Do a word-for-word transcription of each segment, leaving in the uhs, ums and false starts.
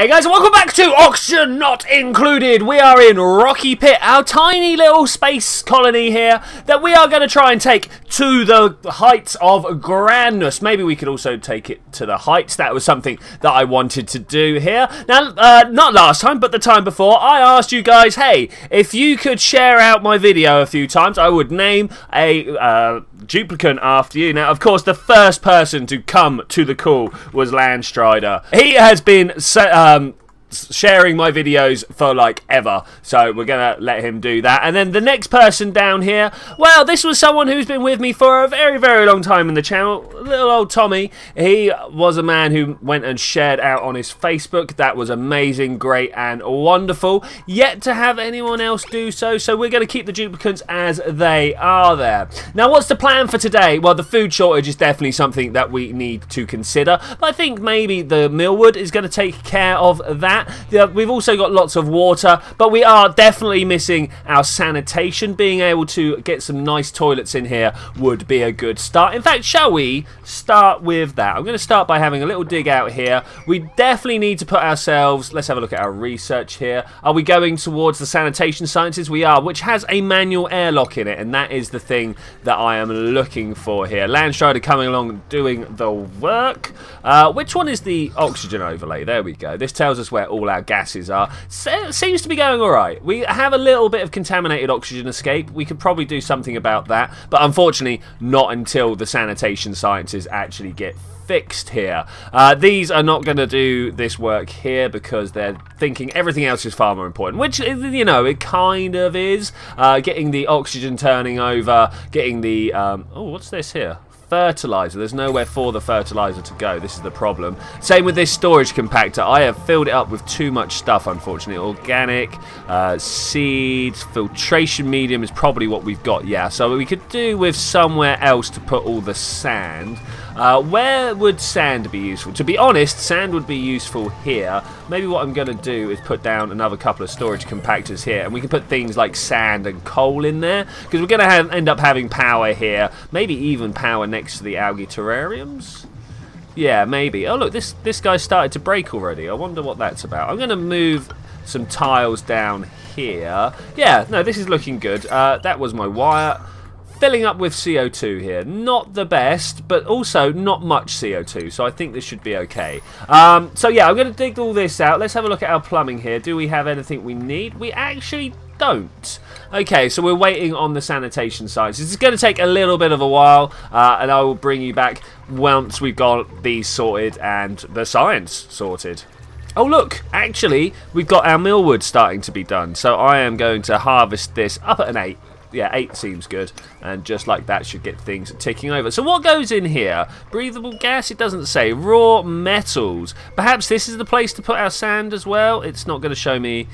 Hey guys, welcome back to Oxygen Not Included. We are in Rocky Pit, our tiny little space colony here that we are going to try and take to the heights of grandness. Maybe we could also take it to the heights. That was something that I wanted to do here. Now, uh, not last time, but the time before, I asked you guys, hey, if you could share out my video a few times, I would name a uh, duplicate after you. Now, of course, the first person to come to the call was Landstrider. He has been so, um, sharing my videos for like ever, so we're gonna let him do that. And then the next person down here, well, this was someone who's been with me for a very very long time in the channel, little old Tommy. He was a man who went and shared out on his Facebook. That was amazing, great and wonderful. Yet to have anyone else do so, so we're going to keep the duplicates as they are there. Now, what's the plan for today? Well, the food shortage is definitely something that we need to consider, but I think maybe the millwood is going to take care of that. We've also got lots of water, but we are definitely missing our sanitation. Being able to get some nice toilets in here would be a good start. In fact, shall we start with that? I'm going to start by having a little dig out here. We definitely need to put ourselves, let's have a look at our research here. Are we going towards the sanitation sciences? We are, which has a manual airlock in it, and that is the thing that I am looking for here. Landstrider coming along doing the work. Uh, which one is the oxygen overlay? There we go. This tells us where all our gases are. Se seems to be going alright. We have a little bit of contaminated oxygen escape. We could probably do something about that, but unfortunately not until the sanitation sciences actually get fixed here. Uh, these are not going to do this work here because they're thinking everything else is far more important, which, you know, it kind of is. Uh, getting the oxygen turning over, getting the... Um, oh, what's this here? Fertilizer. There's nowhere for the fertilizer to go. This is the problem. Same with this storage compactor. I have filled it up with too much stuff, unfortunately. Organic, uh, seeds, filtration medium is probably what we've got. Yeah, so we could do with somewhere else to put all the sand. Uh, where would sand be useful? To be honest, sand would be useful here. Maybe what I'm going to do is put down another couple of storage compactors here, and we can put things like sand and coal in there, because we're going to have, end up having power here. Maybe even power next to the algae terrariums. Yeah, maybe. Oh, look, this, this guy started to break already. I wonder what that's about. I'm going to move some tiles down here. Yeah, no, this is looking good. Uh, that was my wire. Filling up with C O two here. Not the best, but also not much C O two, so I think this should be okay. Um, so yeah, I'm going to dig all this out. Let's have a look at our plumbing here. Do we have anything we need? We actually don't. Okay, so we're waiting on the sanitation science. This is going to take a little bit of a while, uh, and I will bring you back once we've got these sorted and the science sorted. Oh look, actually, we've got our millwood starting to be done, so I am going to harvest this up at an eight. Yeah, eight seems good, and just like that should get things ticking over. So what goes in here? Breathable gas? It doesn't say. Raw metals. Perhaps this is the place to put our sand as well? It's not going to show me...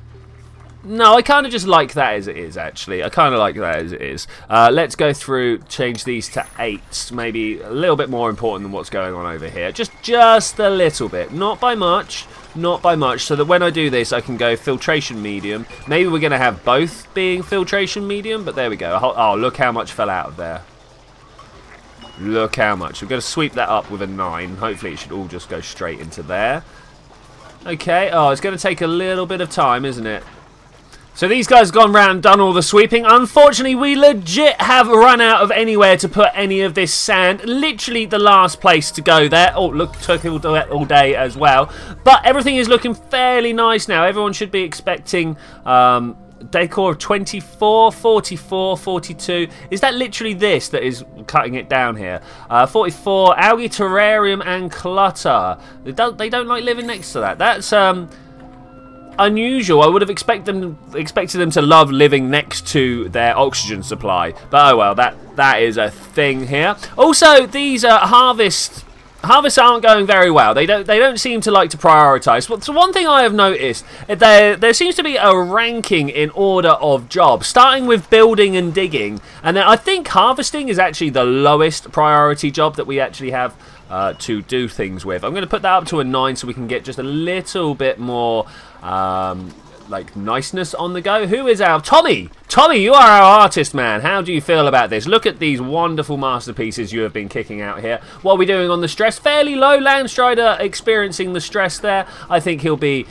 No, I kind of just like that as it is, actually. I kind of like that as it is. Uh, let's go through, change these to eights. Maybe a little bit more important than what's going on over here. Just, just a little bit. Not by much. Not by much, so that when I do this I can go filtration medium. Maybe we're going to have both being filtration medium, but there we go. Oh, look how much fell out of there. Look how much. We're going to sweep that up with a nine. Hopefully it should all just go straight into there. Okay, oh, it's going to take a little bit of time, isn't it? So these guys have gone round and done all the sweeping. Unfortunately, we legit have run out of anywhere to put any of this sand. Literally the last place to go there. Oh, look, took all day as well. But everything is looking fairly nice now. Everyone should be expecting um, decor of twenty-four, forty-four, forty-two. Is that literally this that is cutting it down here? Uh, forty-four, algae terrarium and clutter. They don't, they don't like living next to that. That's... um. unusual. I would have expect them, expected them to love living next to their oxygen supply, but oh well, that that is a thing here. Also, these uh, harvest harvests aren't going very well. They don't they don't seem to like to prioritize. So one thing I have noticed, there there seems to be a ranking in order of jobs, starting with building and digging, and then I think harvesting is actually the lowest priority job that we actually have uh, to do things with. I'm going to put that up to a nine so we can get just a little bit more um, like niceness on the go. Who is our Tommy? Tommy, you are our artist, man. How do you feel about this? Look at these wonderful masterpieces you have been kicking out here. What are we doing on the stress? Fairly low. Landstrider experiencing the stress there. I think he'll be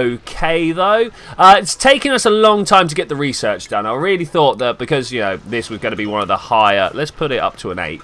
okay though. Uh, it's taken us a long time to get the research done. I really thought that because, you know, this was going to be one of the higher, let's put it up to an eight,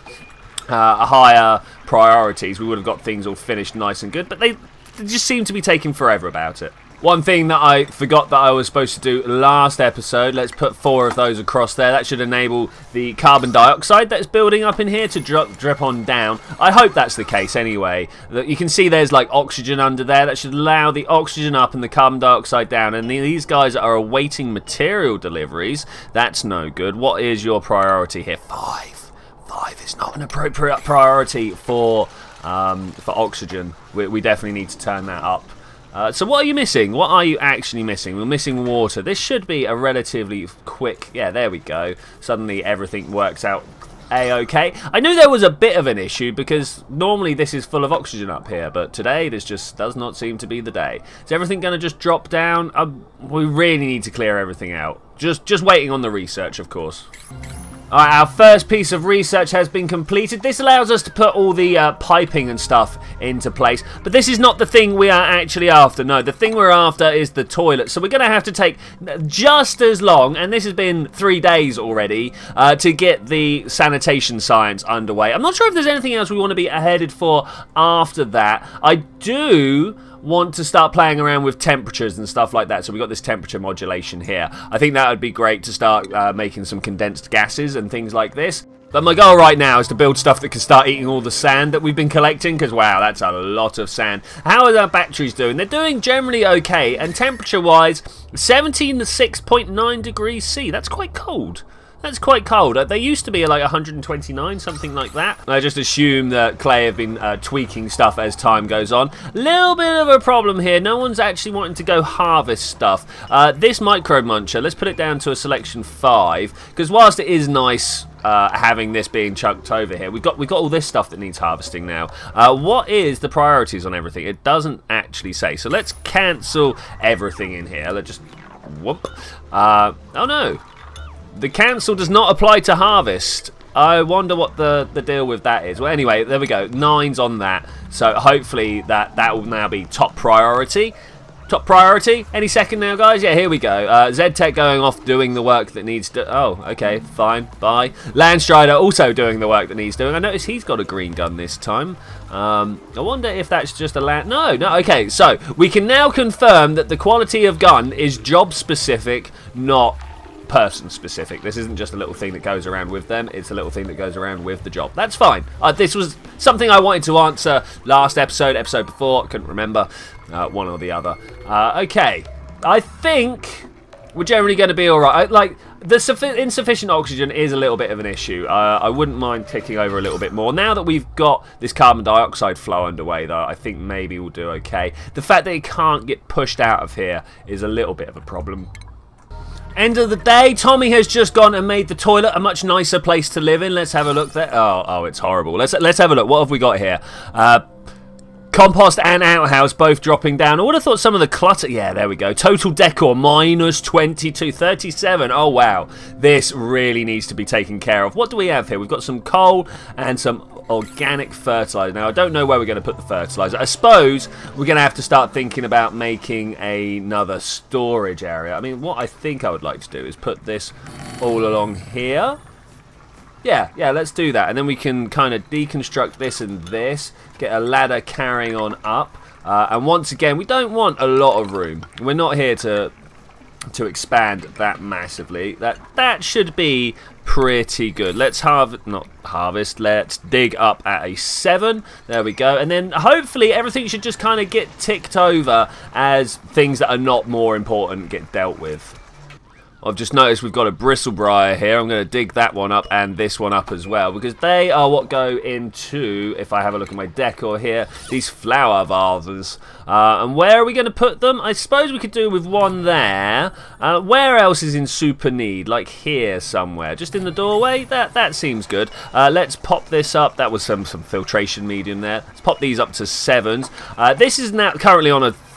uh, higher priorities, we would have got things all finished nice and good, but they, they just seem to be taking forever about it. One thing that I forgot that I was supposed to do last episode, let's put four of those across there. That should enable the carbon dioxide that's building up in here to drip, drip on down. I hope that's the case anyway. You can see there's like oxygen under there. That should allow the oxygen up and the carbon dioxide down. And these guys are awaiting material deliveries. That's no good. What is your priority here? Five. Five is not an appropriate priority for, um, for oxygen. We, we definitely need to turn that up. Uh, so what are you missing? What are you actually missing? We're missing water. This should be a relatively quick... Yeah, there we go. Suddenly everything works out A-okay. I knew there was a bit of an issue because normally this is full of oxygen up here, but today this just does not seem to be the day. Is everything going to just drop down? Um, we really need to clear everything out. Just, just waiting on the research, of course. Alright, our first piece of research has been completed. This allows us to put all the uh, piping and stuff into place. But this is not the thing we are actually after. No, the thing we're after is the toilet. So we're going to have to take just as long, and this has been three days already, uh, to get the sanitation science underway. I'm not sure if there's anything else we want to be headed for after that. I do want to start playing around with temperatures and stuff like that, so we got this temperature modulation here. I think that would be great to start uh, making some condensed gases and things like this. But my goal right now is to build stuff that can start eating all the sand that we've been collecting, because wow, that's a lot of sand. How are our batteries doing? They're doing generally okay, and temperature wise seventeen to six point nine degrees C. That's quite cold. That's quite cold. Uh, they used to be like one hundred twenty-nine, something like that. I just assume that klei have been uh, tweaking stuff as time goes on. Little bit of a problem here. No one's actually wanting to go harvest stuff. Uh, this micro muncher, let's put it down to a selection five, because whilst it is nice uh, having this being chunked over here, we've got we've got all this stuff that needs harvesting now. Uh, what is the priorities on everything? It doesn't actually say. So let's cancel everything in here. Let's just whoop. Uh, oh no. The cancel does not apply to harvest. I wonder what the, the deal with that is. Well, anyway, there we go. Nine's on that. So hopefully that, that will now be top priority. Top priority. Any second now, guys? Yeah, here we go. Uh, Z-Tech going off doing the work that needs to... Oh, okay. Fine. Bye. Landstrider also doing the work that needs doing. I notice he's got a green gun this time. Um, I wonder if that's just a land... No, no. Okay, so we can now confirm that the quality of gun is job-specific, not person specific. This isn't just a little thing that goes around with them, it's a little thing that goes around with the job. That's fine. Uh, this was something I wanted to answer last episode, episode before, couldn't remember, uh, one or the other. Uh, okay, I think we're generally going to be alright. Like, the insufficient oxygen is a little bit of an issue. Uh, I wouldn't mind ticking over a little bit more. Now that we've got this carbon dioxide flow underway, though, I think maybe we'll do okay. The fact that it can't get pushed out of here is a little bit of a problem. End of the day, Tommy has just gone and made the toilet a much nicer place to live in. Let's have a look there. Oh, oh, it's horrible. Let's let's have a look. What have we got here? Uh, compost and outhouse both dropping down. I would have thought some of the clutter... Yeah, there we go. Total decor, minus twenty-two, thirty-seven. Oh, wow. This really needs to be taken care of. What do we have here? We've got some coal and some organic fertilizer. Now, I don't know where we're going to put the fertilizer. I suppose we're going to have to start thinking about making another storage area. I mean, what I think I would like to do is put this all along here. Yeah, yeah, let's do that. And then we can kind of deconstruct this and this, get a ladder carrying on up. Uh, and once again, we don't want a lot of room. We're not here to to expand that massively. That that should be pretty good. Let's harvest, not harvest, let's dig up at a seven. There we go. And then hopefully everything should just kind of get ticked over as things that are not more important get dealt with. I've just noticed we've got a bristlebriar here. I'm going to dig that one up and this one up as well, because they are what go into, if I have a look at my decor here, these flower vases. Uh, and where are we going to put them? I suppose we could do with one there. Uh, where else is in super need? Like here somewhere. Just in the doorway? That that seems good. Uh, let's pop this up. That was some, some filtration medium there. Let's pop these up to sevens. Uh, this is now currently on a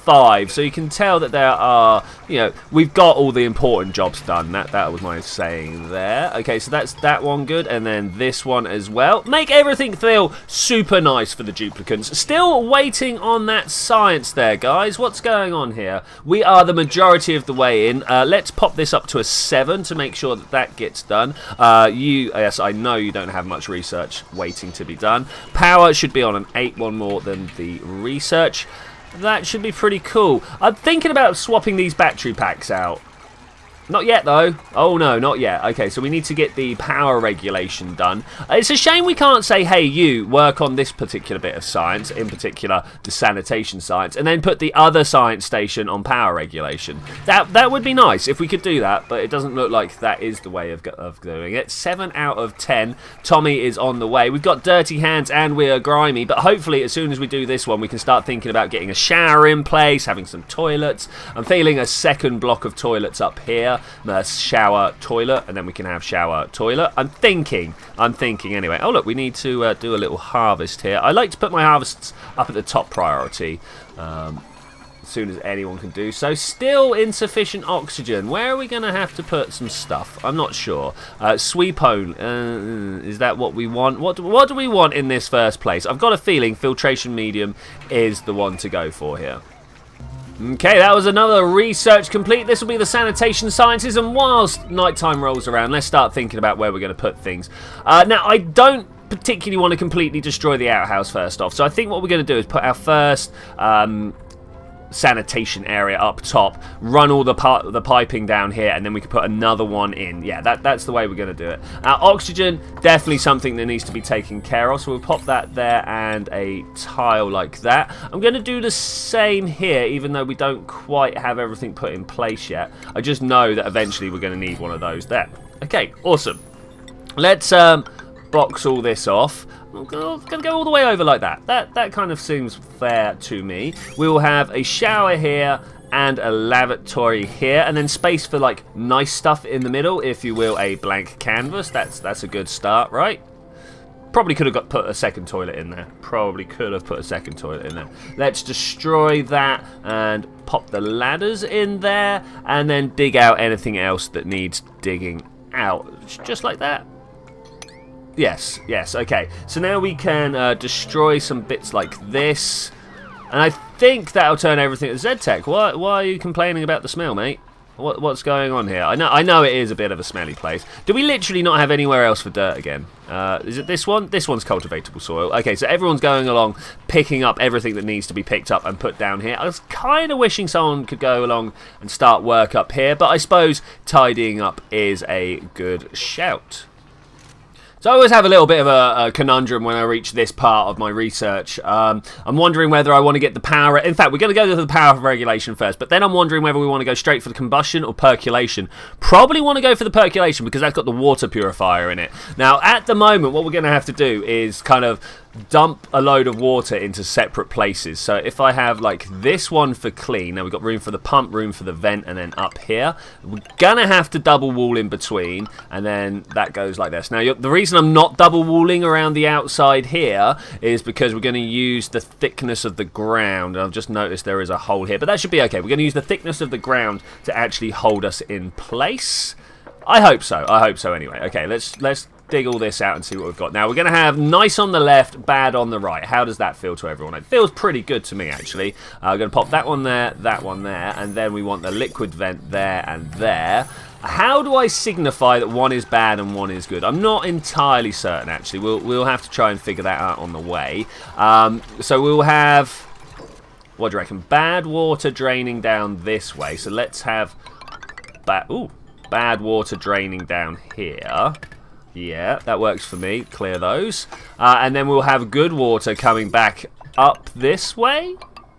five, so you can tell that there are, you know, we've got all the important jobs done. That that was my saying there. Okay, so that's that one good, and then this one as well. Make everything feel super nice for the duplicants. Still waiting on that science there, guys. What's going on here? We are the majority of the way in. Uh, let's pop this up to a seven to make sure that that gets done. Uh, you, yes, I know you don't have much research waiting to be done. Power should be on an eight, one more than the research. That should be pretty cool. I'm thinking about swapping these battery packs out. Not yet, though. Oh, no, not yet. Okay, so we need to get the power regulation done. Uh, it's a shame we can't say, hey, you, work on this particular bit of science, in particular the sanitation science, and then put the other science station on power regulation. That that would be nice if we could do that, but it doesn't look like that is the way of, of doing it. seven out of ten. Tommy is on the way. We've got dirty hands and we are grimy, but hopefully as soon as we do this one, we can start thinking about getting a shower in place, having some toilets. I'm feeling a second block of toilets up here. Uh, shower, toilet, and then we can have shower, toilet. I'm thinking, I'm thinking anyway. Oh look, we need to uh, do a little harvest here. I like to put my harvests up at the top priority um, as soon as anyone can do so. Still insufficient oxygen. Where are we going to have to put some stuff? I'm not sure. Uh, Sweepone, uh, is that what we want? What do, what do we want in this first place? I've got a feeling filtration medium is the one to go for here. Okay, that was another research complete. This will be the sanitation sciences, and whilst nighttime rolls around, let's start thinking about where we're going to put things. Uh, now, I don't particularly want to completely destroy the outhouse first off, so I think what we're going to do is put our first um, sanitation area up top, run all the pi the piping down here, and then we can put another one in. Yeah, that that's the way we're going to do it. Uh, oxygen, definitely something that needs to be taken care of, so we'll pop that there and a tile like that. I'm going to do the same here, even though we don't quite have everything put in place yet. I just know that eventually we're going to need one of those there. Okay, awesome. Let's um, box all this off. I'm going to go all the way over like that. That that kind of seems fair to me. We will have a shower here and a lavatory here, and then space for like nice stuff in the middle, if you will, a blank canvas. That's that's a good start, right? Probably could have got put a second toilet in there. Probably could have put a second toilet in there. Let's destroy that and pop the ladders in there, and then dig out anything else that needs digging out, just like that. Yes, yes, okay. So now we can uh, destroy some bits like this. And I think that'll turn everything to Z-Tech. Why, why are you complaining about the smell, mate? What, what's going on here? I know I know it is a bit of a smelly place. Do we literally not have anywhere else for dirt again? Uh, is it this one? This one's cultivatable soil. Okay, so everyone's going along, picking up everything that needs to be picked up and put down here. I was kind of wishing someone could go along and start work up here, but I suppose tidying up is a good shout. So I always have a little bit of a, a conundrum when I reach this part of my research. Um, I'm wondering whether I want to get the power... In fact, we're going to go to the power regulation first, but then I'm wondering whether we want to go straight for the combustion or percolation. Probably want to go for the percolation because that's got the water purifier in it. Now, at the moment, what we're going to have to do is kind of dump a load of water into separate places. So if I have like this one for clean, now we've got room for the pump, room for the vent, and then up here we're gonna have to double wall in between, and then that goes like this. Now you're, the reason I'm not double walling around the outside here is because we're going to use the thickness of the ground. I've just noticed there is a hole here, but that should be okay. We're going to use the thickness of the ground to actually hold us in place. I hope so. I hope so anyway. Okay, let's let's dig all this out and see what we've got. Now we're going to have nice on the left, bad on the right. How does that feel to everyone? It feels pretty good to me, actually. Uh, I'm going to pop that one there, that one there, and then we want the liquid vent there and there. How do I signify that one is bad and one is good? I'm not entirely certain, actually. We'll, we'll have to try and figure that out on the way. Um, so we'll have, what do you reckon? Bad water draining down this way. So let's have bad, ooh, bad water draining down here. Yeah, that works for me. Clear those. Uh, and then we'll have good water coming back up this way.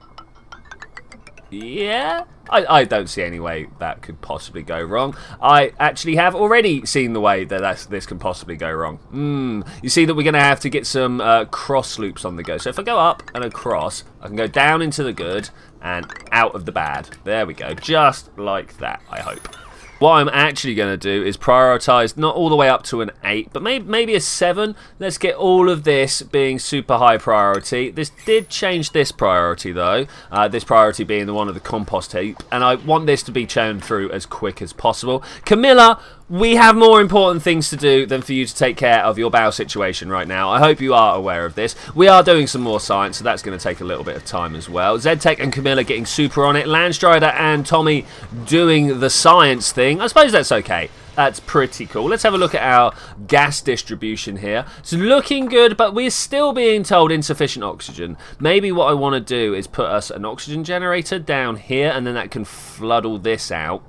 Yeah. I, I don't see any way that could possibly go wrong. I actually have already seen the way that that's, this can possibly go wrong. Mm, you see that we're going to have to get some uh, cross loops on the go. So if I go up and across, I can go down into the good and out of the bad. There we go. Just like that, I hope. What I'm actually going to do is prioritize not all the way up to an eight, but maybe, maybe a seven. Let's get all of this being super high priority. This did change this priority though, uh, this priority being the one of the compost heap, and I want this to be churned through as quick as possible. Camilla, we have more important things to do than for you to take care of your bowel situation right now. I hope you are aware of this. We are doing some more science, so that's going to take a little bit of time as well. Zedtech and Camilla getting super on it. Landstrider and Tommy doing the science thing. I suppose that's okay. That's pretty cool. Let's have a look at our gas distribution here. It's looking good, but we're still being told insufficient oxygen. Maybe what I want to do is put us an oxygen generator down here, and then that can flood all this out.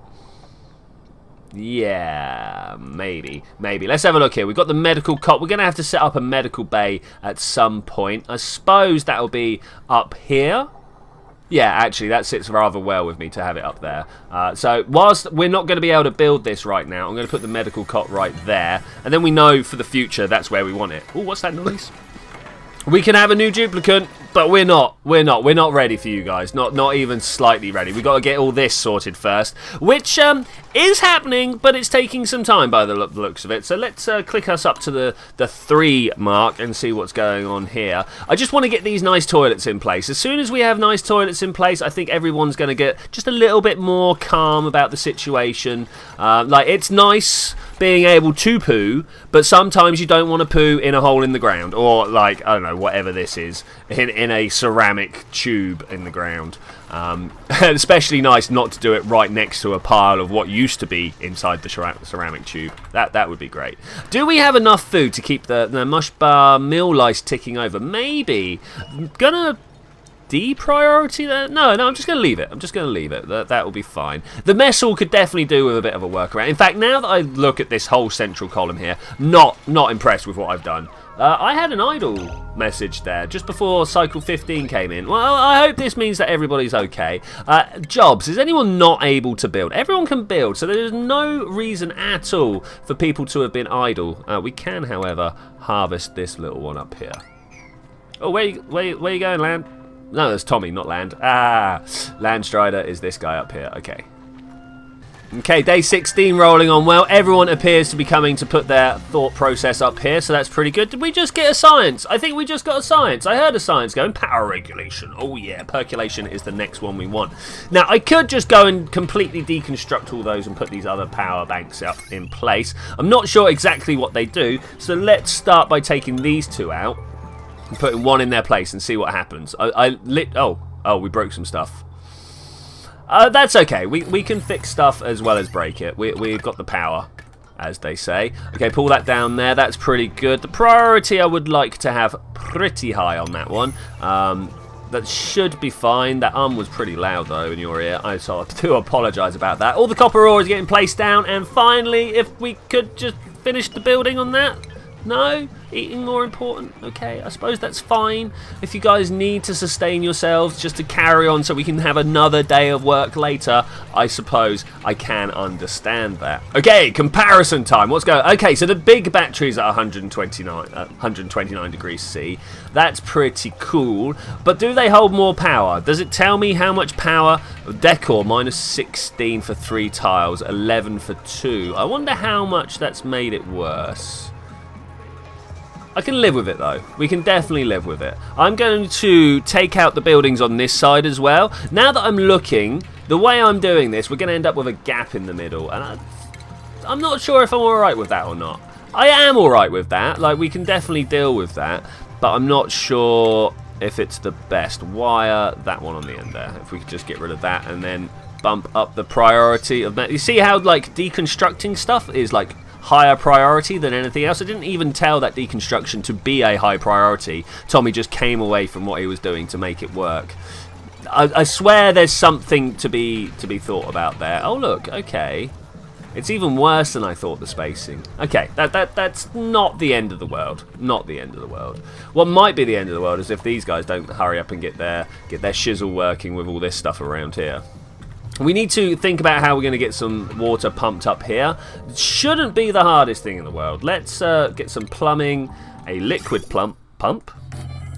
Yeah, maybe, maybe. Let's have a look here. We've got the medical cot. We're going to have to set up a medical bay at some point. I suppose that'll be up here. Yeah, actually, that sits rather well with me to have it up there. Uh, so, whilst we're not going to be able to build this right now, I'm going to put the medical cot right there. And then we know for the future that's where we want it. Oh, what's that noise? We can have a new duplicant, but we're not. We're not. We're not ready for you guys. Not not even slightly ready. We've got to get all this sorted first, which um, is happening, but it's taking some time by the looks of it. So let's uh, click us up to the, the three mark and see what's going on here. I just want to get these nice toilets in place. As soon as we have nice toilets in place, I think everyone's going to get just a little bit more calm about the situation. Uh, like, it's nice being able to poo, but sometimes you don't want to poo in a hole in the ground, or like, I don't know, whatever this is, in, in a ceramic tube in the ground. Um, especially nice not to do it right next to a pile of what used to be inside the ceramic tube. That that would be great. Do we have enough food to keep the, the mush bar mill lice ticking over? Maybe. I'm gonna depriority that? No, no, I'm just going to leave it. I'm just going to leave it. That, that will be fine. The mess hall could definitely do with a bit of a workaround. In fact, now that I look at this whole central column here, not not impressed with what I've done. Uh, I had an idle message there just before cycle fifteen came in. Well, I hope this means that everybody's okay. Uh, jobs. Is anyone not able to build? Everyone can build, so there's no reason at all for people to have been idle. Uh, we can, however, harvest this little one up here. Oh, where you, where, you, where you going, Land? No, that's Tommy, not Land. Ah, Landstrider is this guy up here. Okay. Okay, day sixteen rolling on well. Everyone appears to be coming to put their thought process up here, so that's pretty good. Did we just get a science? I think we just got a science. I heard a science going. Power regulation. Oh, yeah. Percolation is the next one we want. Now, I could just go and completely deconstruct all those and put these other power banks up in place. I'm not sure exactly what they do, so let's start by taking these two out and putting one in their place and see what happens. I, I lit. Oh, oh, we broke some stuff. Uh, that's okay. We, we can fix stuff as well as break it. We, we've got the power, as they say. Okay, pull that down there. That's pretty good. The priority I would like to have pretty high on that one. Um, that should be fine. That um was pretty loud, though, in your ear. I so I do apologise about that. All the copper ore is getting placed down. And finally, if we could just finish the building on that. No? Eating more important? Okay, I suppose that's fine. If you guys need to sustain yourselves just to carry on so we can have another day of work later, I suppose I can understand that. Okay, comparison time. What's going on? Okay, so the big battery's at one hundred twenty-nine, uh, one hundred twenty-nine degrees C. That's pretty cool. But do they hold more power? Does it tell me how much power? Decor, minus sixteen for three tiles, eleven for two. I wonder how much that's made it worse. I can live with it, though. We can definitely live with it. I'm going to take out the buildings on this side as well. Now that I'm looking, the way I'm doing this, we're going to end up with a gap in the middle. And I, I'm not sure if I'm alright with that or not. I am alright with that. Like, we can definitely deal with that. But I'm not sure if it's the best. Wire that one on the end there. If we could just get rid of that and then bump up the priority of that. You see how, like, deconstructing stuff is, like, higher priority than anything else. I didn't even tell that deconstruction to be a high priority. Tommy just came away from what he was doing to make it work. I, I swear there's something to be to be thought about there. Oh look, okay. It's even worse than I thought, the spacing. Okay, that that that's not the end of the world. Not the end of the world. What might be the end of the world is if these guys don't hurry up and get their get their shizzle working with all this stuff around here. We need to think about how we're going to get some water pumped up here. It shouldn't be the hardest thing in the world. Let's uh, get some plumbing, a liquid plump, pump.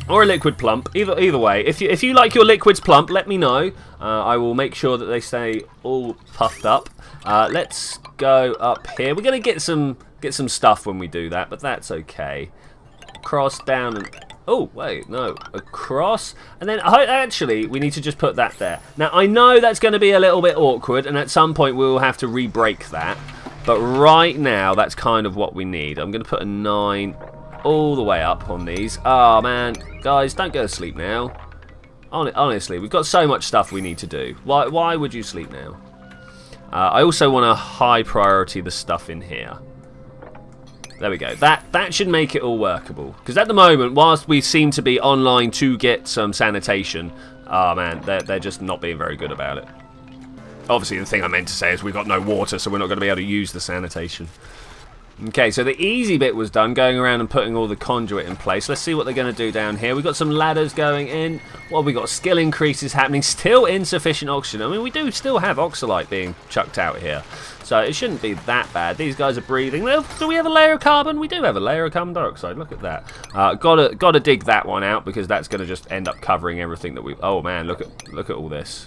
Or a liquid plump. Either either way. If you, if you like your liquids plump, let me know. Uh, I will make sure that they stay all puffed up. Uh, let's go up here. We're going to get some, get some stuff when we do that, but that's okay. Cross down and... Oh, wait, no. Across. And then, actually, we need to just put that there. Now, I know that's going to be a little bit awkward, and at some point we will have to re-break that. But right now, that's kind of what we need. I'm going to put a nine all the way up on these. Oh, man. Guys, don't go to sleep now. Honestly, we've got so much stuff we need to do. Why, why would you sleep now? Uh, I also want to high priority the stuff in here. There we go. That that should make it all workable. Because at the moment, whilst we seem to be online to get some sanitation, oh man, they're, they're just not being very good about it. Obviously, the thing I meant to say is we've got no water, so we're not going to be able to use the sanitation. Okay, so the easy bit was done, going around and putting all the conduit in place. Let's see what they're going to do down here. We've got some ladders going in. Well, we've got skill increases happening. Still insufficient oxygen. I mean, we do still have oxalite being chucked out here. So it shouldn't be that bad. These guys are breathing. Do we have a layer of carbon? We do have a layer of carbon dioxide. Look at that. Uh, gotta gotta dig that one out because that's gonna just end up covering everything that we. Oh man, look at look at all this.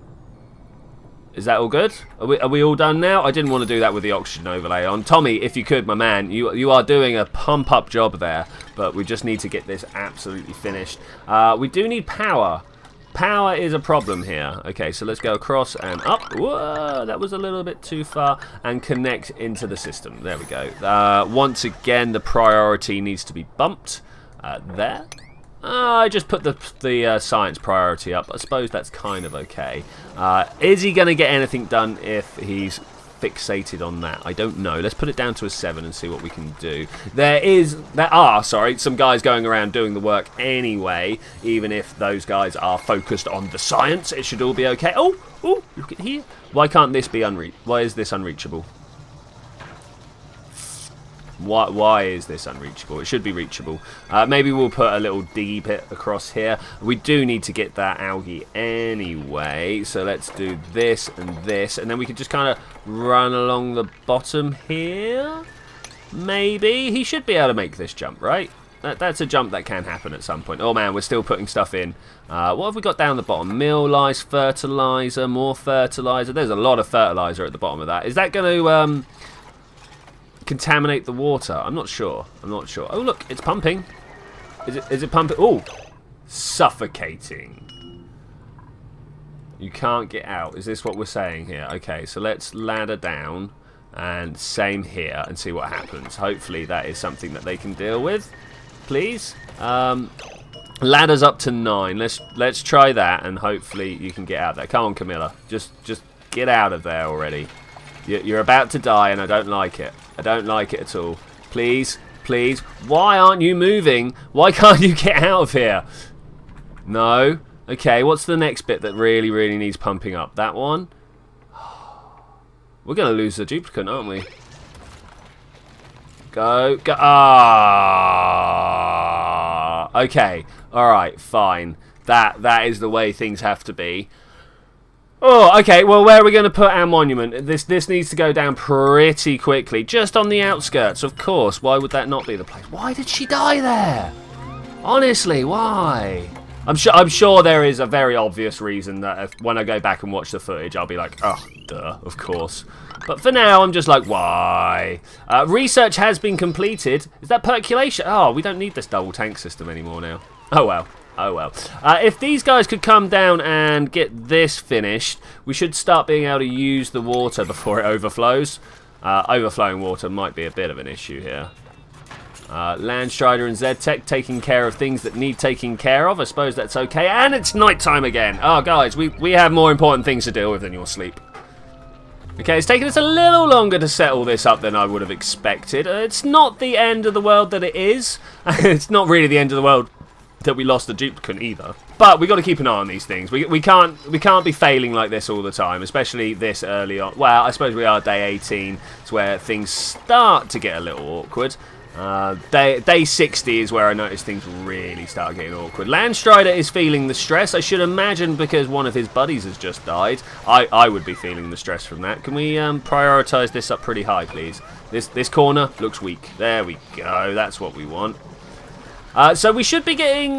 Is that all good? Are we are we all done now? I didn't want to do that with the oxygen overlay on. Tommy, if you could, my man, you you are doing a pump up job there, but we just need to get this absolutely finished. Uh, we do need power. Power is a problem here. Okay, so let's go across and up. Whoa, that was a little bit too far. And connect into the system. There we go. Uh, once again, the priority needs to be bumped. Uh, there. Uh, I just put the, the uh, science priority up. I suppose that's kind of okay. Uh, is he going to get anything done if he's fixated on that? I don't know. Let's put it down to a seven and see what we can do. There is, there are, sorry, some guys going around doing the work anyway. Even if those guys are focused on the science, it should all be okay. Oh, oh, look at here. Why can't this be unreach? Why is this unreachable? Why, why is this unreachable? It should be reachable. Uh, maybe we'll put a little diggy pit across here. We do need to get that algae anyway. So let's do this and this. And then we can just kind of run along the bottom here. Maybe. He should be able to make this jump, right? That, that's a jump that can happen at some point. Oh man, we're still putting stuff in. Uh, what have we got down the bottom? Mill lice, fertilizer, more fertilizer. There's a lot of fertilizer at the bottom of that. Is that going to... Um, contaminate the water? I'm not sure. I'm not sure. Oh look, it's pumping. Is it? Is it pumping? Oh, suffocating. You can't get out. Is this what we're saying here? Okay, so let's ladder down, and same here, and see what happens. Hopefully that is something that they can deal with. Please. Um, ladders up to nine. Let's let's try that, and hopefully you can get out there. Come on, Camilla. Just just get out of there already. You're about to die, and I don't like it. I don't like it at all. Please, please. Why aren't you moving? Why can't you get out of here? No. Okay, what's the next bit that really, really needs pumping up? That one? We're going to lose the duplicate, aren't we? Go, go. Ah. Okay. All right, fine. That That is the way things have to be. Oh, okay, well, where are we going to put our monument? This this needs to go down pretty quickly. Just on the outskirts, of course. Why would that not be the place? Why did she die there? Honestly, why? I'm sure I'm sure there is a very obvious reason that if, when I go back and watch the footage, I'll be like, oh, duh, of course. But for now, I'm just like, why? Uh, research has been completed. Is that percolation? Oh, we don't need this double tank system anymore now. Oh, well. Oh well. Uh, if these guys could come down and get this finished, we should start being able to use the water before it overflows. Uh, overflowing water might be a bit of an issue here. Uh, Landstrider and Z-Tech taking care of things that need taking care of. I suppose that's okay. And it's nighttime again. Oh, guys, we, we have more important things to deal with than your sleep. Okay, it's taken us a little longer to settle this up than I would have expected. Uh, it's not the end of the world that it is. It's not really the end of the world that we lost the duplicate either, but we got to keep an eye on these things. We we can't we can't be failing like this all the time, especially this early on. Well, I suppose we are day eighteen. It's where things start to get a little awkward. Uh, day day sixty is where I notice things really start getting awkward. Landstrider is feeling the stress. I should imagine because one of his buddies has just died. I I would be feeling the stress from that. Can we um, prioritize this up pretty high, please? This this corner looks weak. There we go. That's what we want. Uh, so we should be getting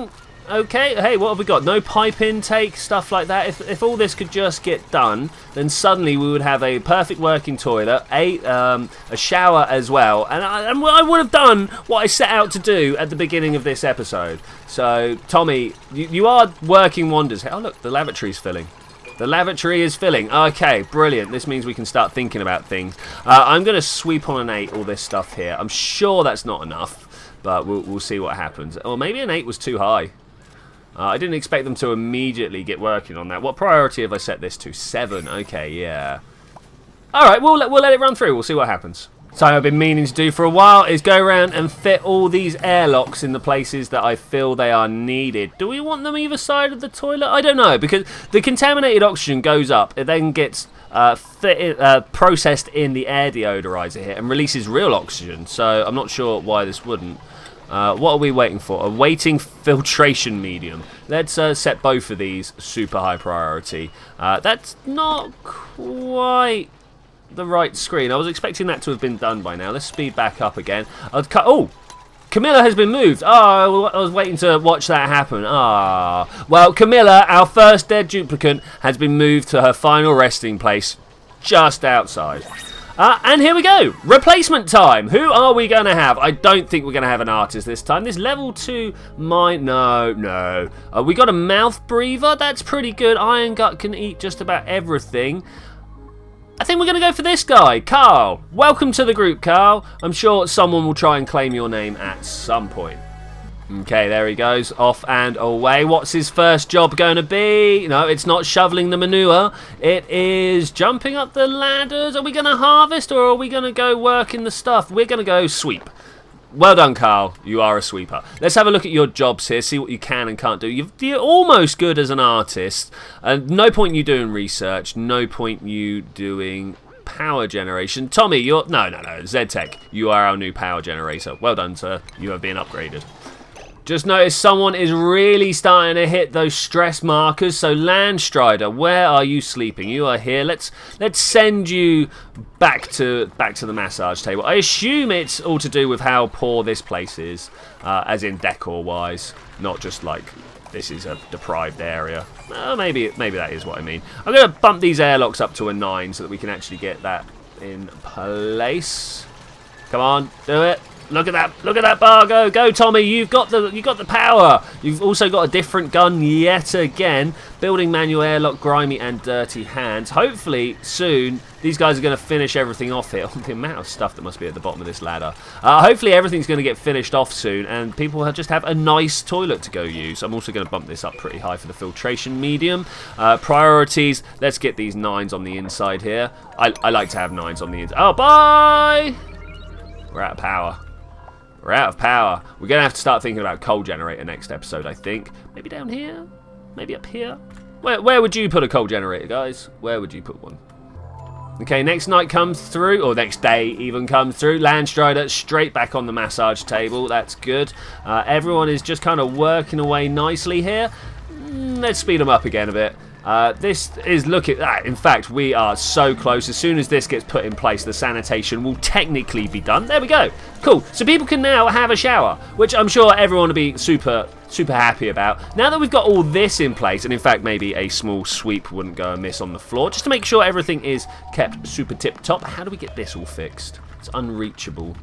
Okay, hey, what have we got? No pipe intake, stuff like that. If, if all this could just get done, then suddenly we would have a perfect working toilet, a, um, a shower as well, and I, and I would have done what I set out to do at the beginning of this episode. So, Tommy, you, you are working wonders. Oh, look, the lavatory's filling. The lavatory is filling. Okay, brilliant. This means we can start thinking about things. Uh, I'm going to sweep on an eight all this stuff here. I'm sure that's not enough, but we'll, we'll see what happens. Or maybe an eight was too high. Uh, I didn't expect them to immediately get working on that. What priority have I set this to? Seven. Okay, yeah. Alright, we'll let, we'll let it run through. We'll see what happens. Something I've been meaning to do for a while is go around and fit all these airlocks in the places that I feel they are needed. Do we want them either side of the toilet? I don't know, because the contaminated oxygen goes up. It then gets uh, fit, uh, processed in the air deodorizer here and releases real oxygen. So I'm not sure why this wouldn't. Uh, what are we waiting for? A waiting filtration medium. Let's uh, set both of these super high priority. Uh, that's not quite the right screen. I was expecting that to have been done by now. Let's speed back up again. I'd cut. Oh, Camilla has been moved. Oh, I was waiting to watch that happen. Ah, oh. Well, Camilla, our first dead duplicate, has been moved to her final resting place just outside. Uh, and here we go, replacement time. Who are we going to have? I don't think we're going to have an artist this time. This level two mine, no, no. Uh, we got a mouth breather, that's pretty good. Iron Gut can eat just about everything. I think we're going to go for this guy, Carl. Welcome to the group, Carl. I'm sure someone will try and claim your name at some point. Okay, there he goes, off and away. What's his first job going to be? No, it's not shoveling the manure. It is jumping up the ladders. Are we going to harvest or are we going to go work in the stuff? We're going to go sweep. Well done, Carl. You are a sweeper. Let's have a look at your jobs here, see what you can and can't do. You've, you're almost good as an artist. Uh, no point you doing research. No point you doing power generation. Tommy, you're... No, no, no. Z-Tech, you are our new power generator. Well done, sir. You have been upgraded. Just noticed someone is really starting to hit those stress markers. So Landstrider, where are you sleeping? You are here. Let's let's send you back to back to the massage table. I assume it's all to do with how poor this place is, uh, as in decor-wise, not just like this is a deprived area. Uh, maybe maybe that is what I mean. I'm going to bump these airlocks up to a nine so that we can actually get that in place. Come on, do it. Look at that! Look at that bar go! Go, Tommy! You've got the you got the power. You've also got a different gun yet again. Building manual airlock, grimy and dirty hands. Hopefully soon these guys are going to finish everything off here. The amount of stuff that must be at the bottom of this ladder. Uh, hopefully everything's going to get finished off soon, and people will just have a nice toilet to go use. I'm also going to bump this up pretty high for the filtration medium. Uh, priorities. Let's get these nines on the inside here. I I like to have nines on the inside. Oh, bye! We're out of power. We're out of power. We're going to have to start thinking about coal generator next episode, I think. Maybe down here? Maybe up here? Where, where would you put a coal generator, guys? Where would you put one? Okay, next night comes through, or next day even comes through. Landstrider straight back on the massage table. That's good. Uh, everyone is just kind of working away nicely here. Mm, let's speed them up again a bit. Uh, this is looking... Ah, in fact, we are so close. As soon as this gets put in place, the sanitation will technically be done. There we go. Cool. So people can now have a shower, which I'm sure everyone will be super, super happy about. Now that we've got all this in place, and in fact, maybe a small sweep wouldn't go amiss on the floor, just to make sure everything is kept super tip-top. How do we get this all fixed? It's unreachable.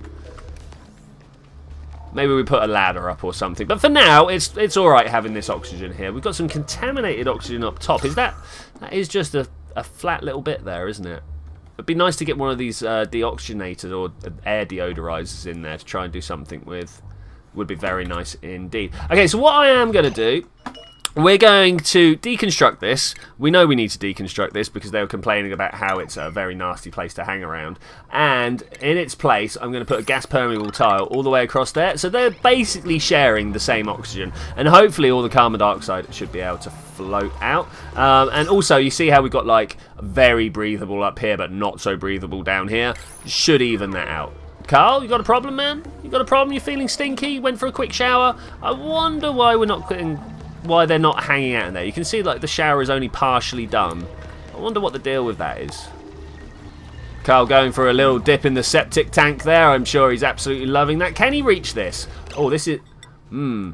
Maybe we put a ladder up or something. But for now, it's it's all right having this oxygen here. We've got some contaminated oxygen up top. Is that... That is just a, a flat little bit there, isn't it? It'd be nice to get one of these uh, deoxygenators or air deodorizers in there to try and do something with. Would be very nice indeed. Okay, so what I am going to do... We're going to deconstruct this. We know we need to deconstruct this because they were complaining about how it's a very nasty place to hang around. And in its place, I'm going to put a gas permeable tile all the way across there. So they're basically sharing the same oxygen. And hopefully all the carbon dioxide should be able to float out. Um, and also, you see how we've got like very breathable up here, but not so breathable down here. Should even that out. Carl, you got a problem, man? You got a problem? You're feeling stinky? Went for a quick shower? I wonder why we're not putting... why they're not hanging out in there. You can see like the shower is only partially done. I wonder what the deal with that is. Carl going for a little dip in the septic tank there. I'm sure he's absolutely loving that. Can he reach this? Oh, this is... Hmm.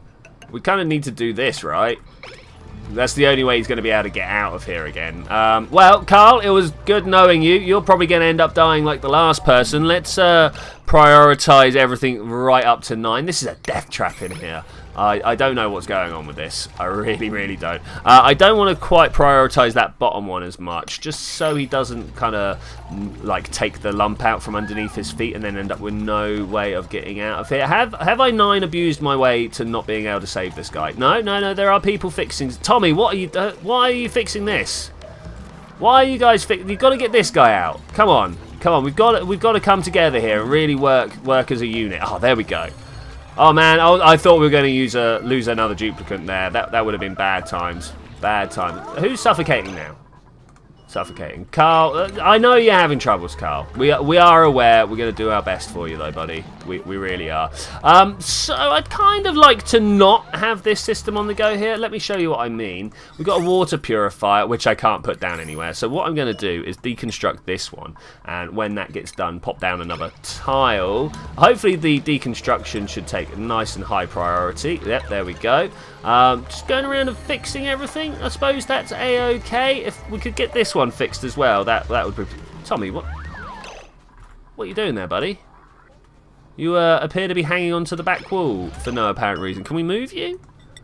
we kind of need to do this, right? That's the only way he's going to be able to get out of here again. Um, well, Carl, it was good knowing you. You're probably going to end up dying like the last person. Let's uh, prioritize everything right up to nine. This is a death trap in here. I, I don't know what's going on with this. I really, really don't. Uh, I don't want to quite prioritize that bottom one as much, just so he doesn't kind of like take the lump out from underneath his feet and then end up with no way of getting out of here. Have have I nine abused my way to not being able to save this guy? No, no, no. There are people fixing. Tommy, what are you? Uh, why are you fixing this? Why are you guys fixing? You've got to get this guy out. Come on, come on. We've got to, we've got to come together here and really work work as a unit. Oh, there we go. Oh man, I, I thought we were going to use a lose another duplicant there. That that would have been bad times. Bad times. Who's suffocating now? Suffocating. Carl, uh, I know you're having troubles, Carl. We are, we are aware. We're going to do our best for you, though, buddy. We, we really are. Um, so I'd kind of like to not have this system on the go here. Let me show you what I mean. We've got a water purifier, which I can't put down anywhere. So what I'm going to do is deconstruct this one. And when that gets done, pop down another tile. Hopefully the deconstruction should take a nice and high priority. Yep, there we go. Um, just going around and fixing everything. I suppose that's a-okay. If we could get this one fixed as well, that that would be... Tommy, what what are you doing there, buddy? You uh, appear to be hanging onto the back wall for no apparent reason. Can we move you?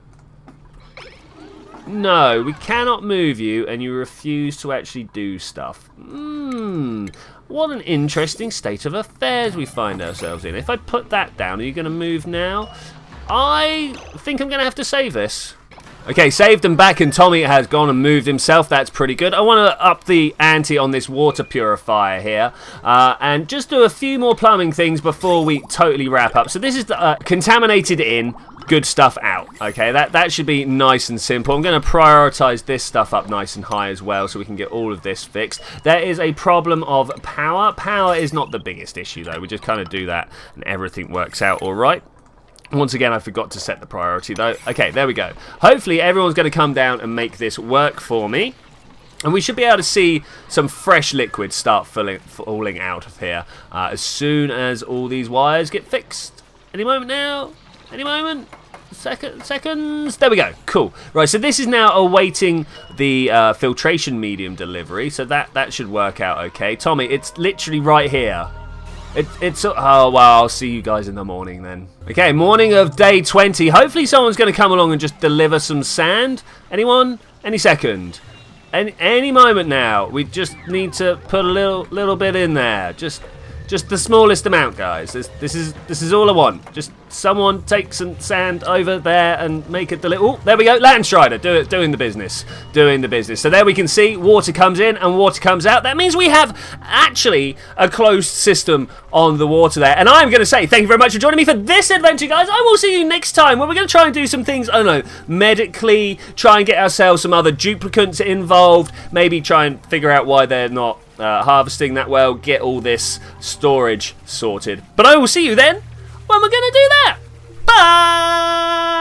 No, we cannot move you, and you refuse to actually do stuff. Hmm, what an interesting state of affairs we find ourselves in. If I put that down, are you going to move now? I think I'm going to have to save this. Okay, saved and back, and Tommy has gone and moved himself. That's pretty good. I want to up the ante on this water purifier here, uh, and just do a few more plumbing things before we totally wrap up. So this is the, uh, contaminated in, good stuff out. Okay, that, that should be nice and simple. I'm going to prioritize this stuff up nice and high as well so we can get all of this fixed. There is a problem of power. Power is not the biggest issue, though. We just kind of do that, and everything works out all right. Once again, I forgot to set the priority, though. Okay, there we go. Hopefully, everyone's going to come down and make this work for me. And we should be able to see some fresh liquid start falling, falling out of here uh, as soon as all these wires get fixed. Any moment now? Any moment? Second, seconds? There we go. Cool. Right, so this is now awaiting the uh, filtration medium delivery. So that, that should work out okay. Tommy, it's literally right here. It, it's oh well, I'll see you guys in the morning then. Okay, morning of day twenty. Hopefully someone's going to come along and just deliver some sand. Anyone? Any second? Any any moment now. We just need to put a little little bit in there. Just just the smallest amount, guys. This this is this is all I want. Just someone take some sand over there and make it deliver. Oh, there we go. Landstrider, do it, doing the business, doing the business. So there we can see water comes in and water comes out. That means we have actually a closed system on the water there. And I'm going to say thank you very much for joining me for this adventure, guys. I will see you next time where we're going to try and do some things, I don't know, medically, try and get ourselves some other duplicants involved, maybe try and figure out why they're not uh, harvesting that well, get all this storage sorted. But I will see you then when we're going to do that. Bye!